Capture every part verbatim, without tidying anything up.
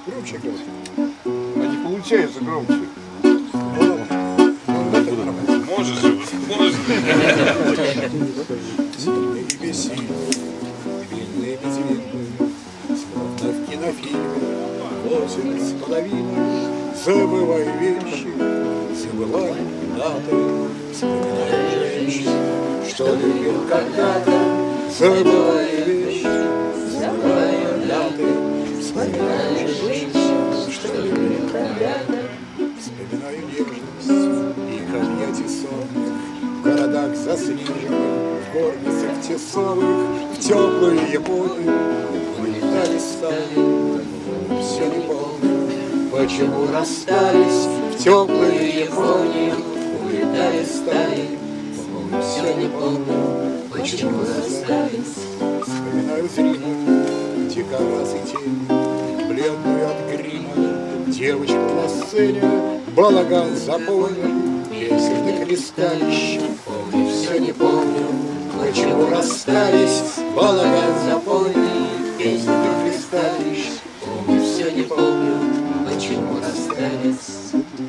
Громче, громче. А не получается громче. Можешь же, можешь. Зимние весенние, длинные безвинные, словно в кинофильме, осень с половиной. Забывай вещи, забывай даты, вспоминай женщин, что любил когда-то. Забывай вещи, забывай даты, вспоминай женщин, что любил когда-то. Вспоминаю нежность их объятий сонных, в городах заснеженных, в горницах тесовых, в теплую Японию улетали стаи, все не помню, почему расстались. В теплую Японию улетали стаи, все не помню, почему расстались. Вспоминаю зримую дикорасы тень, бледную от грима девочку на сцене, балаган запомнил, песенных листалищ. Помню, все не помню, почему расстались. Балаган запомнил, песенных листалищ. Помню, все не помню, почему расстались.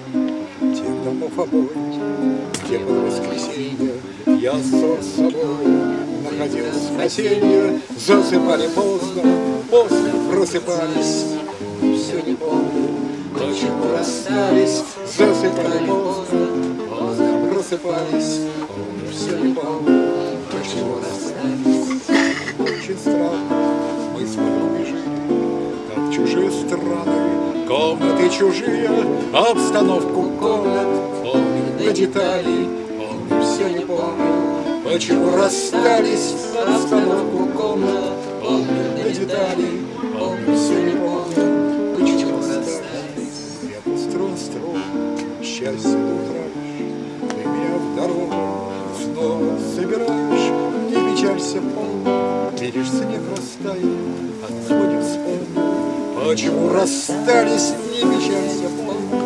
Тех домов обои, где под воскресенье я ссор с собой находил спасенье. Засыпали поздно, после просыпались. Все не помню, почему расстались. Засыпали поздно, поздно просыпались. Помню, все не помню, почему расстались. Очень странно, мы с подругой жили, как чужие страны, комнаты чужие, обстановку комнат помню до деталей. Помню, все не помню, почему расстались. Обстановку комнат помню до деталей. Помню, все не помню, почему расстались. Я построен строго, счастье ты утратишь, ты меня в дорогу снова собираешь. Не печалься, помню, видишь, снег растает, от нас будет вспомню, почему расстались. Не печалься, помню,